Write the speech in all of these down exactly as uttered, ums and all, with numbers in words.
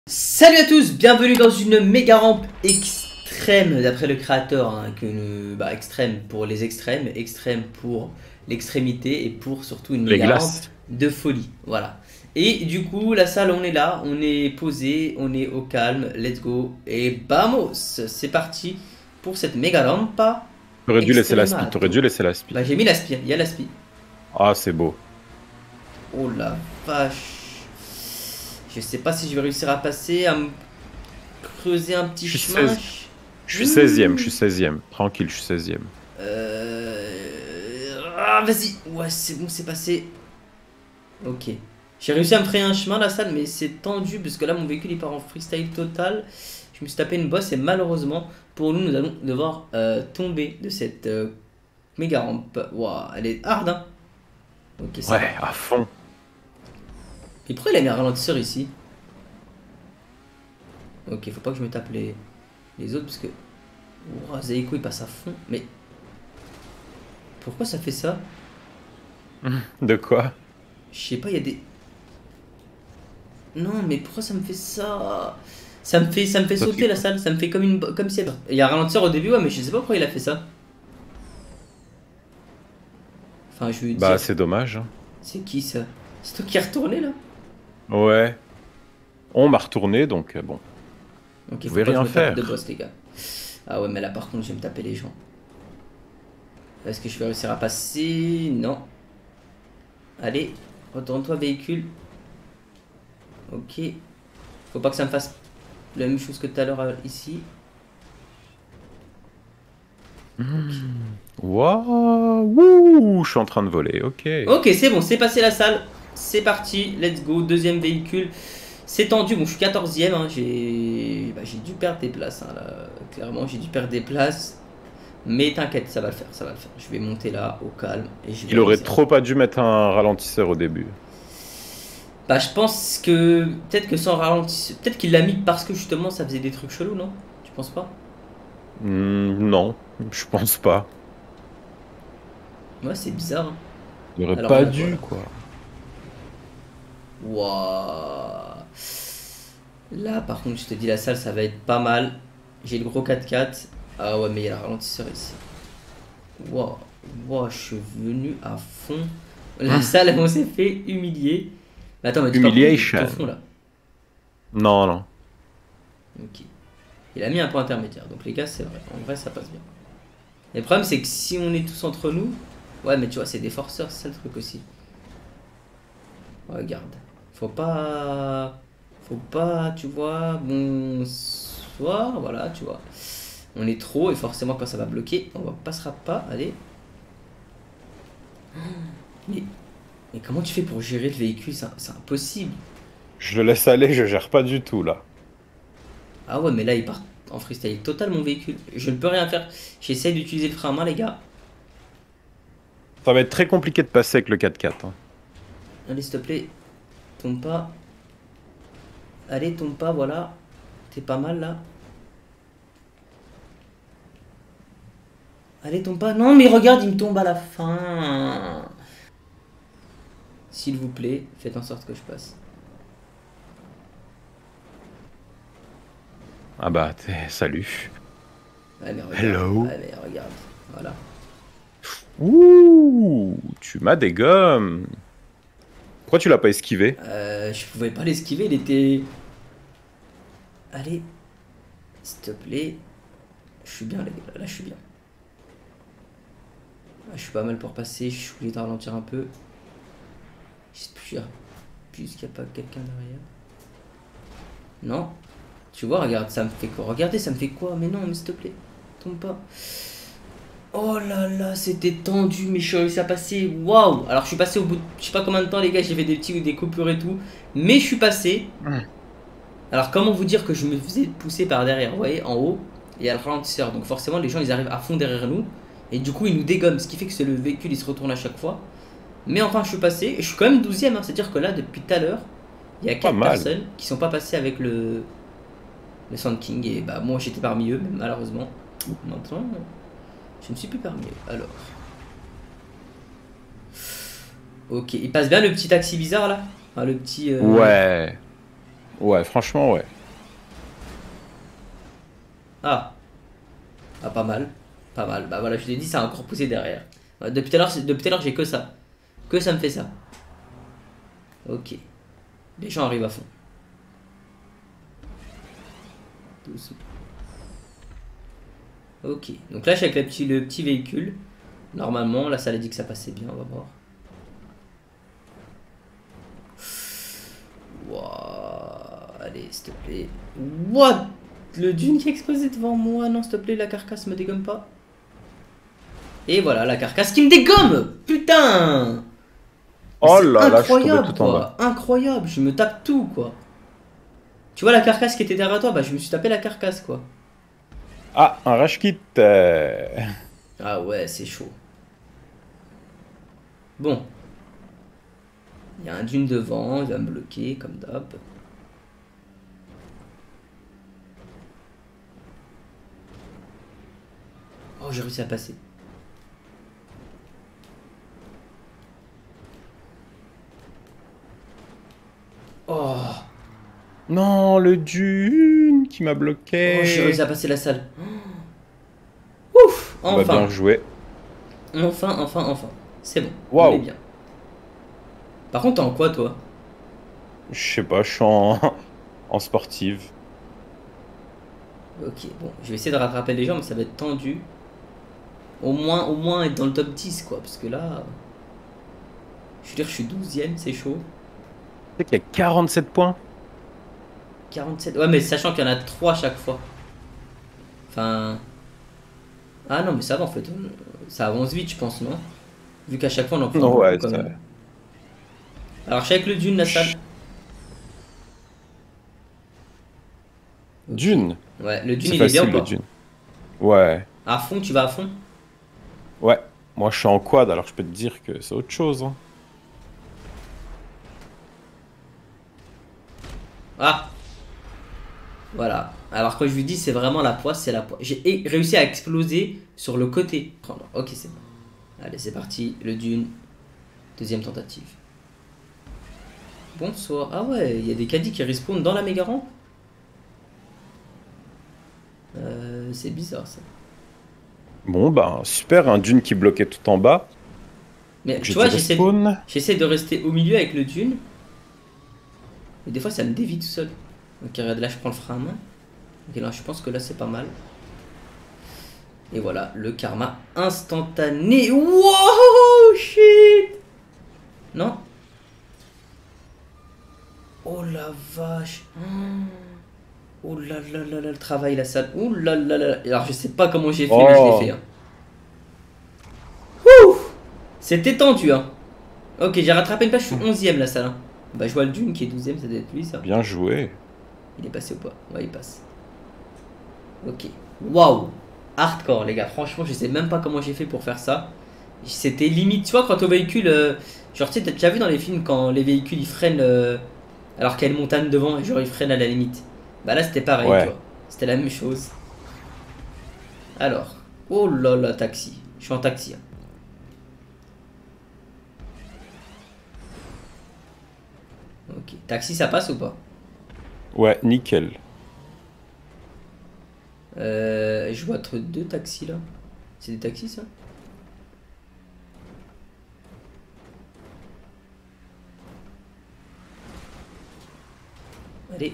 Salut à tous, bienvenue dans une méga rampe extrême d'après le créateur, hein, que nous, bah, extrême pour les extrêmes, extrême pour l'extrémité et pour surtout une Les méga rampe glaces. de folie, voilà. Et du coup la salle, on est là, on est posé, on est au calme, let's go et vamos, c'est parti pour cette méga rampe. T'aurais dû laisser la spi, Extremato. t'aurais dû laisser la spi. Bah j'ai mis la spi, il y a la spi. Ah, c'est beau. Oh la vache. Je sais pas si je vais réussir à passer, à me creuser un petit Je suis chemin. seize. Je suis seizième, je suis seizième. Tranquille, je suis seizième. Euh... Ah, vas-y. Ouais, c'est bon, c'est passé. Ok. J'ai réussi à me frayer un chemin, la salle, mais c'est tendu parce que là, mon véhicule, il part en freestyle total. Je me suis tapé une bosse et malheureusement, pour nous, nous allons devoir euh, tomber de cette euh, méga rampe. Waouh, elle est hard, hein. Ok, ça Ouais, va. à fond. Et pourquoi il a mis un ralentisseur ici? Ok, faut pas que je me tape les, les autres parce que... Ouah, Zeiko, il passe à fond. Mais... Pourquoi ça fait ça? De quoi? Je sais pas, il y a des... Non, mais pourquoi ça me fait ça? Ça me fait, ça me fait Ça sauter fait la quoi? salle, ça me fait comme une... Comme si... Il y a un ralentisseur au début, ouais, mais je sais pas pourquoi il a fait ça. Enfin, je veux Bah, dire... c'est dommage. hein. C'est qui ça? C'est toi qui est retourné là? Ouais. On m'a retourné, donc euh, bon. Ok, Vous faut pouvez pas que je rien me tape de faire. boss, les gars. Ah ouais, mais là par contre, je vais me taper les gens. Est-ce que je vais réussir à passer? Non. Allez, retourne-toi, véhicule. Ok. Faut pas que ça me fasse la même chose que tout à l'heure euh, ici. Waouh, wouh, je suis en train de voler, ok. Ok, c'est bon, c'est passé la salle. C'est parti, let's go. Deuxième véhicule. C'est tendu. Bon, je suis quatorzième. Hein. J'ai bah, j'ai dû perdre des places. Hein, là. Clairement, j'ai dû perdre des places. Mais t'inquiète, ça va le faire, ça va le faire. Je vais monter là, au calme. Et je vais Il aurait avancer. trop pas dû mettre un ralentisseur au début. Bah, je pense que... Peut-être que sans ralentir... Peut-être qu'il l'a mis parce que justement, ça faisait des trucs chelous, non? Tu penses pas? Hmm, non, je pense pas. Ouais, c'est bizarre. Hein. Il aurait Alors pas là, voilà. dû, quoi. Waouh. Là, par contre, je te dis, la salle, ça va être pas mal. J'ai le gros quatre-quatre. Ah ouais, mais il y a le ralentisseur ici. Waouh. Waouh, je suis venu à fond. La salle, on s'est fait humilier. Mais attends, mais tu pas Humiliation. au fond, là. Non, non. Ok. Il a mis un point intermédiaire. Donc, les gars, c'est vrai. En vrai, ça passe bien. Le problème, c'est que si on est tous entre nous... Ouais, mais tu vois, c'est des forceurs, c'est ça le truc aussi. Regarde. Faut pas... Faut pas, tu vois... Bonsoir, voilà, tu vois. On est trop, et forcément, quand ça va bloquer, on ne passera pas. Allez. Mais... Mais comment tu fais pour gérer le véhicule? C'est impossible. Je le laisse aller, je gère pas du tout, là. Ah ouais, mais là, il part en freestyle total, mon véhicule. Je ne peux rien faire. J'essaye d'utiliser le frein à main, les gars. Ça va être très compliqué de passer avec le quatre-quatre. Hein. Allez, s'il te plaît. Tombe pas. Allez, tombe pas, voilà. T'es pas mal, là. Allez, tombe pas. Non, mais regarde, il me tombe à la fin. S'il vous plaît, faites en sorte que je passe. Ah bah, salut. Ouais, mais regarde. Hello. Ouais, mais regarde. Voilà. Ouh, tu m'as des gommes. Pourquoi tu l'as pas esquivé? Euh, je pouvais pas l'esquiver, il était... Allez. S'il te plaît. Je suis bien, les gars. Là, je suis bien. Ah, je suis pas mal pour passer. Je suis obligé de ralentir un peu. J'espère juste qu'il n'y a pas quelqu'un derrière. Non. Tu vois, regarde, ça me fait quoi? Regardez, ça me fait quoi? Mais non, mais s'il te plaît. Tombe pas. Oh là là, c'était tendu, mais je suis réussi à passer. Waouh! Alors, je suis passé au bout de je sais pas combien de temps, les gars. J'ai fait des petits ou des coupures et tout. Mais je suis passé. Alors, comment vous dire que je me faisais pousser par derrière? Vous voyez, en haut, il y a le ralentisseur. Donc, forcément, les gens, ils arrivent à fond derrière nous. Et du coup, ils nous dégomment. Ce qui fait que c'est le véhicule, il se retourne à chaque fois. Mais enfin, je suis passé. Et je suis quand même douzième. Hein. C'est-à-dire que là, depuis tout à l'heure, il y a quatre personnes qui sont pas passées avec le, le Sand King. Et bah, moi, j'étais parmi eux, mais malheureusement. Maintenant, je ne suis plus parmi eux. Alors. Ok, il passe bien le petit taxi bizarre là? Enfin, le petit. Euh... Ouais. Ouais, franchement, ouais. Ah. Ah, pas mal. Pas mal. Bah voilà, je t'ai dit, ça a encore poussé derrière. Ouais, depuis tout à l'heure, c'est- depuis tout à l'heure, j'ai que ça. Que ça me fait ça. Ok. Les gens arrivent à fond. Doucement. Ok. Donc là, je suis avec le petit, le petit véhicule. Normalement, là, ça a dit que ça passait bien. On va voir. Wouah. Allez, s'il te plaît. What? Le dune qui a explosé devant moi. Non, s'il te plaît, la carcasse me dégomme pas. Et voilà, la carcasse qui me dégomme. Putain. Mais Oh c'est là là, je suis tombé incroyable, tout en bas. quoi. Incroyable. Je me tape tout, quoi. Tu vois la carcasse qui était derrière toi? Bah, je me suis tapé la carcasse, quoi. Ah, un rage kit. euh. Ah ouais, c'est chaud. Bon. Il y a un dune devant. Il va me bloquer, comme d'hab. Oh, j'ai réussi à passer. Oh. Non, le dune qui m'a Oh, j'ai réussi bloqué. à passer la salle. Ouf. Bah, bien Enfin. joué. Enfin, enfin, enfin. C'est bon. On est Waouh. bien. Par contre, t'es en quoi, toi? Je sais pas, je suis en, en sportive. Ok, bon. Je vais essayer de rattraper les gens, mais ça va être tendu. Au moins, au moins être dans le top dix, quoi. Parce que là... Je veux dire, je suis douzième, c'est chaud. Tu sais qu'il y a quarante-sept points. quarante-sept. Ouais, mais sachant qu'il y en a trois à chaque fois. Enfin... Ah non, mais ça va, en fait. Ça avance vite, je pense, non? Vu qu'à chaque fois, on en prend Non, beaucoup, ouais, quand ça... même. Alors, je suis avec le dune, la salle. Chut. Ok. Dune. Ouais, le dune, C'est il est bien ou facile, le pas? dune. Ouais. À fond, tu vas à fond? Ouais. Moi, je suis en quad, alors je peux te dire que c'est autre chose, hein. Ah! Voilà. Alors, quand je lui dis, c'est vraiment la poisse, c'est la poisse. J'ai é- réussi à exploser sur le côté. Ok, c'est bon. Allez, c'est parti. Le dune. Deuxième tentative. Bonsoir. Ah ouais, il y a des caddies qui respawnent dans la méga rampe. Euh, c'est bizarre ça. Bon, bah, super, un dune qui bloquait tout en bas. Mais Donc tu j'ai dit vois, j'essaie de, respawn. j'essaie de rester au milieu avec le dune. Et des fois, ça me dévie tout seul. Ok, regarde, là, je prends le frein à main. Ok, là, je pense que là, c'est pas mal. Et voilà, le karma instantané. Wow, shit! Non? Oh la vache. Oh là là là là, le travail, la salle. Oh là là là. Alors, je sais pas comment j'ai fait, mais je l'ai fait. Oh, Hein. Ouh! C'était tendu, hein. Ok, j'ai rattrapé une page, je suis onzième la salle. Hein. Bah, je vois le dune qui est douzième, ça doit être lui, ça. bien joué. Il est passé ou pas? Ouais, il passe. Ok. Waouh! Hardcore, les gars. Franchement, je sais même pas comment j'ai fait pour faire ça. C'était limite, tu vois, quand au véhicule. Euh, genre, tu sais, t'as déjà vu dans les films quand les véhicules ils freinent euh, alors qu'il y a une montagne devant et genre ils freinent à la limite. Bah là, c'était pareil, tu Ouais. vois. C'était la même chose. Alors. Oh là là, taxi. Je suis en taxi. Hein. Ok. Taxi, ça passe ou pas? Ouais, nickel. Euh, je vois entre deux taxis là. C'est des taxis ça? Allez.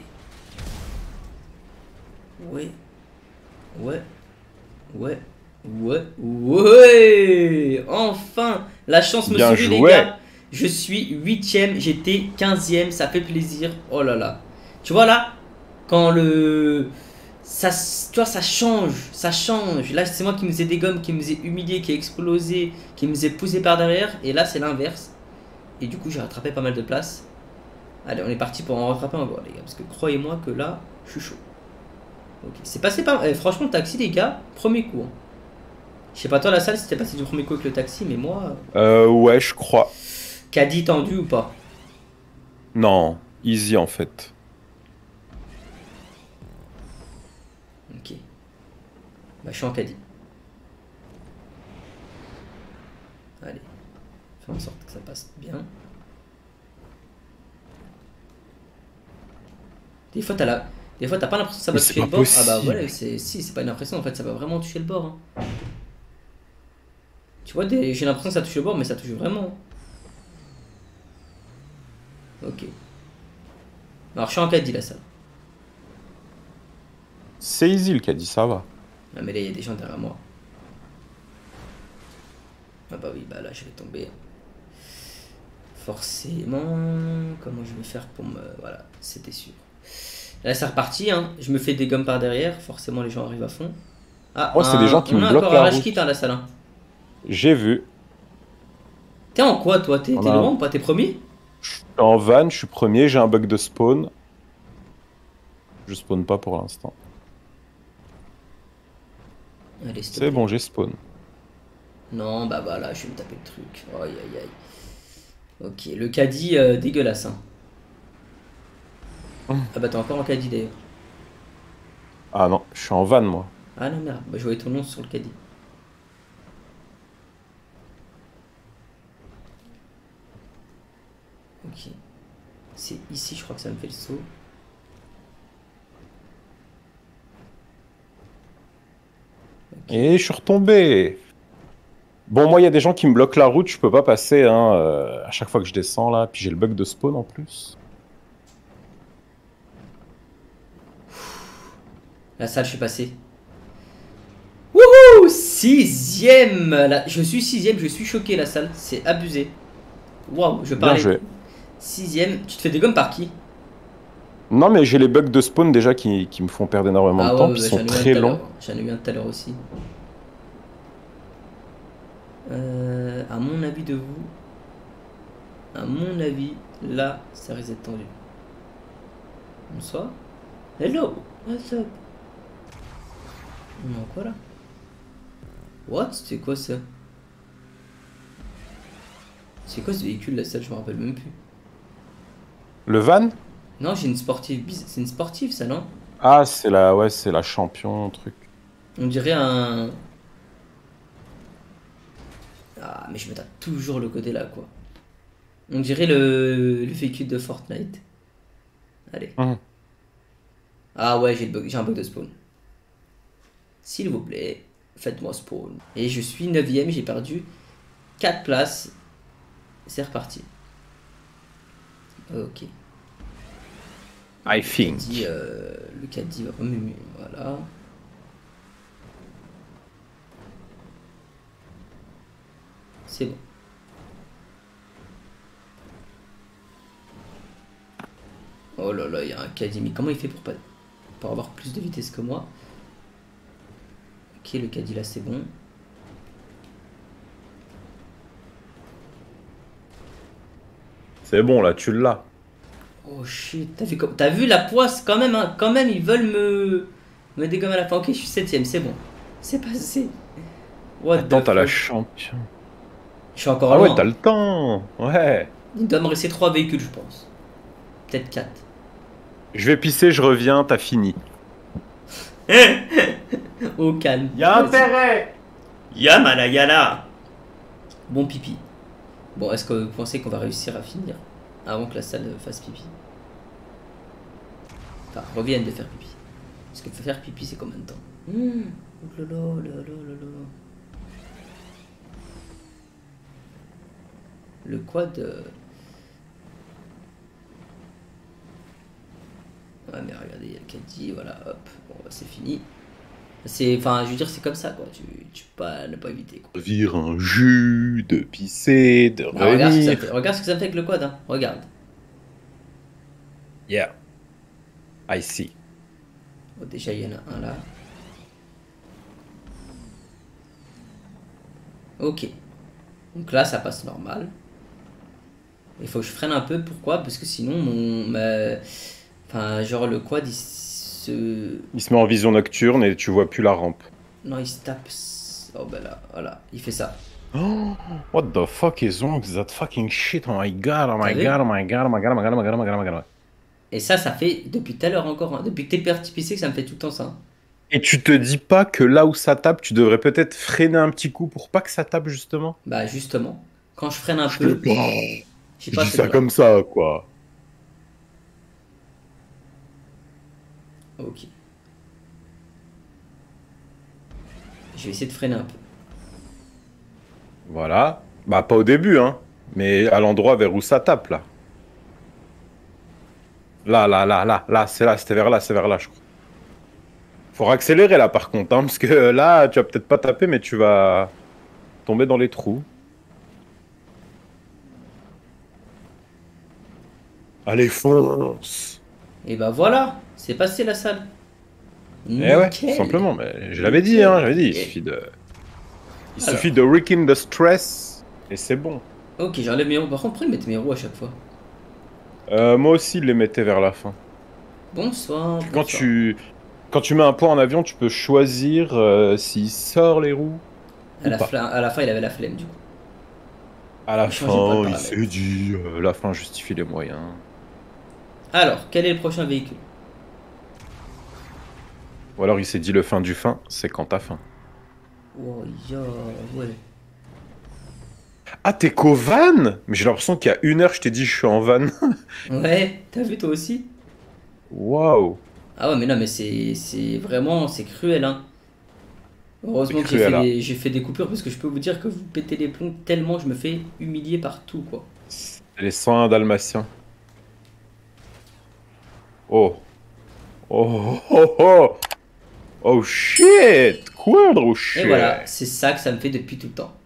Ouais. Ouais. Ouais. Ouais. Ouais. Enfin. La chance me Bien sourit les joué. gars. Je suis huitième. J'étais quinzième. Ça fait plaisir. Oh là là. Tu vois là. Quand le... Ça, tu vois, ça change. Ça change. Là c'est moi qui me faisais des gommes. Qui me faisais humilier. Qui ai explosé. Qui me faisait pousser par derrière. Et là c'est l'inverse. Et du coup j'ai rattrapé pas mal de place. Allez, on est parti pour en rattraper encore, les gars. Parce que croyez-moi que là, je suis chaud. Ok, c'est passé par. Eh, franchement, le taxi, les gars, premier coup. Hein. Je sais pas, toi, la salle, c'était passé du premier coup avec le taxi, mais moi. Euh, ouais, je crois. Caddie tendu ou pas? Non, easy en fait. Ok. Bah, je suis en caddie. Allez. Fais en sorte que ça passe bien. Des fois, t'as la... Des fois, t'as pas l'impression que ça Mais va c'est toucher pas le bord. Ah bah possible. voilà, c'est si, c'est pas une impression en fait, ça va vraiment toucher le bord. Hein. Tu vois, des... j'ai l'impression que ça touche le bord, mais ça touche vraiment. Ok. Alors, je suis en caddie là, ça. C'est Easy qui a dit ça va. Ah, mais là, il y a des gens derrière moi. Ah bah oui, bah là, je vais tomber. Forcément. Comment je vais faire pour me. Voilà, c'était sûr. Là, c'est reparti, hein. Je me fais des gommes par derrière. Forcément, les gens arrivent à fond. Ah, Oh, c'est des gens un... qui on me a bloquent encore un la rage route. kit hein, la salle. Hein. J'ai vu. T'es en quoi, toi? T'es On es a loin un- ou pas? T'es premier? Je suis en van, je suis premier, j'ai un bug de spawn. Je spawn pas pour l'instant. Allez, s'il te C'est plaît. bon, j'ai spawn. Non, bah voilà, je vais me taper le truc. Aïe aïe aïe. Ok, le caddie euh, dégueulasse. Hein. Hum. Ah bah t'es encore en caddie d'ailleurs. Ah non, je suis en van moi. Ah non, merde, bah, je voyais ton nom sur le caddie. Ok. C'est ici, je crois que ça me fait le saut. Ok. Et je suis retombé. Bon, moi, il y a des gens qui me bloquent la route, je peux pas passer hein, euh, à chaque fois que je descends là. Puis j'ai le bug de spawn en plus. La salle, je suis passé. Wouhou! Sixième! La... Je suis sixième, je suis choqué la salle. C'est abusé. Waouh, je Bien parlais. joué. Sixième. Tu te fais des gommes par qui? Non, mais j'ai les bugs de spawn déjà qui, qui me font perdre énormément Ah de ouais, temps, ouais, puis bah, ils sont j'en ai eu un très tout à longs. l'heure. J'en ai eu un tout à l'heure aussi. Euh, à mon avis de vous, à mon avis, là, ça risque d'être tendu. Bonsoir. Hello. What's up? Non, quoi là? What? C'est quoi ça? C'est quoi ce véhicule là, ça? Je me rappelle même plus. Le van? Non, j'ai une sportive. biz- C'est une sportive ça, non? Ah, c'est la, ouais, c'est la champion truc. On dirait un. Ah, mais je me tape toujours le côté là, quoi. On dirait le, le véhicule de Fortnite. Allez. Hum. Ah ouais, j'ai le bug- j'ai un bug de spawn. S'il vous plaît, faites-moi spawn. Et je suis neuvième, j'ai perdu quatre places. C'est reparti. Ok. I Le think. caddie, euh, le caddie va remuer. Voilà. C'est bon. Oh là là, il y a un caddie. Mais comment il fait pour, pas, pour avoir plus de vitesse que moi? Ok, le caddie là, c'est bon. C'est bon, là, tu l'as. Oh shit, t'as vu, comme- t'as vu la poisse quand même, hein, quand même, ils veulent me, me dégommer à la fin. Ok, je suis septième, c'est bon. C'est passé. What Attends, the t'as la fuck. champion. Je suis encore Ah ouais, loin. t'as le temps. Ouais. Il doit me rester trois véhicules, je pense. Peut-être quatre. Je vais pisser, je reviens, t'as fini. Au calme. Y'a Vas-y. intérêt. Yamala yala. Bon pipi. Bon, est-ce que vous pensez qu'on va réussir à finir avant que la salle fasse pipi? Enfin, revienne de faire pipi. Parce que faire pipi, c'est combien de temps? Mmh. Oh là là, là là là là. Le quad. euh, Ouais, mais regardez, il y a le caddie, voilà, hop, bon, bah, c'est fini. C'est, enfin, je veux dire, c'est comme ça, quoi. Tu, tu peux pas ne pas éviter, quoi. Servir un jus, de pisser, de Ah, regarde ce que ça me revenir. fait. Regarde ce que ça me fait avec le quad, hein. Regarde. Yeah. I see. Bon, déjà, il y en a un là. Ok. Donc là, ça passe normal. Il faut que je freine un peu. Pourquoi? Parce que sinon, mon. ma- Enfin, genre, le quad, il se. Il se met en vision nocturne et tu vois plus la rampe. Non, il se tape. Oh, ben là, voilà. Il fait ça. Oh, what the fuck is wrong with that fucking shit? Oh my god, oh my T'as vu? god, oh my god, oh my god, oh my god, oh my god, oh my god, oh my god. Et ça, ça fait depuis tout à l'heure encore. Hein. Depuis que t'es parti pisser, que ça me fait tout le temps ça. Hein. Et tu te dis pas que là où ça tape, tu devrais peut-être freiner un petit coup pour pas que ça tape justement? Bah, justement. Quand je freine un peu. Je Je sais pas, dis c'est ça là. comme ça, quoi. Ok. Je vais essayer de freiner un peu. Voilà. Bah, pas au début, hein. Mais à l'endroit vers où ça tape, là. Là, là, là, là, là, c'est là, c'était vers là, c'est vers là, je crois. Faut accélérer, là, par contre, hein, parce que là, tu vas peut-être pas taper, mais tu vas tomber dans les trous. Allez, fonce! Et bah voilà, c'est passé la salle. Eh ouais, tout Nickel. simplement. Mais je l'avais dit, hein, j'avais dit. Il suffit de, il Alors. suffit de weaken the stress et c'est bon. Ok, j'enlève mes roues. Par contre, pourquoi ils mettent mes roues à chaque fois? Euh, moi aussi, ils les mettais vers la fin. Bonsoir, Quand bonsoir. tu, quand tu mets un point en avion, tu peux choisir euh, s'il sort les roues À ou la, pas. fla- à la fin, il avait la flemme du coup. À la Il changeait pas le fin, il paramètre. s'est dit, euh, la fin justifie les moyens. Alors, quel est le prochain véhicule? Ou alors il s'est dit, le fin du fin, c'est quand t'as faim. Oh, yo, ouais. Ah, t'es qu'au van? Mais j'ai l'impression qu'il y a une heure, je t'ai dit, je suis en van. Ouais, t'as vu toi aussi? Waouh, Ah ouais, mais non, mais c'est c'est vraiment, c'est cruel, hein. c'est Heureusement que j'ai fait, cruel, là. des, j'ai fait des coupures parce que je peux vous dire que vous pétez les plombs tellement je me fais humilier partout, quoi. C'est les cent un dalmatiens. Oh. Oh, oh, oh. Oh shit! Quadro Et shit! voilà, c'est ça que ça me fait depuis tout le temps.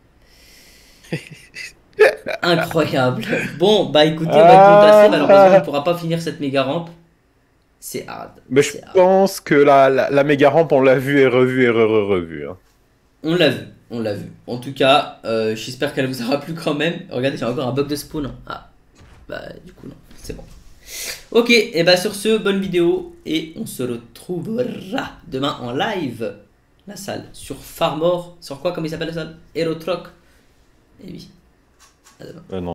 Incroyable. Bon, bah écoutez, on va être déplacé. Malheureusement, on ne Ah, pourra pas finir cette méga rampe. C'est hard. mais je C'est hard. pense que la, la, la méga rampe, on l'a vue et revue et re-revue. Hein. On l'a vu, on l'a vu. En tout cas, euh, j'espère qu'elle vous aura plu quand même. Regardez, j'ai encore un bug de spawn. Ah, bah du coup non, c'est bon. Ok, et bah sur ce, bonne vidéo. Et on se retrouvera demain en live. La salle, sur Farmore. Sur quoi, comme il s'appelle la salle? Aerotroc. Et oui, à demain. Euh, non.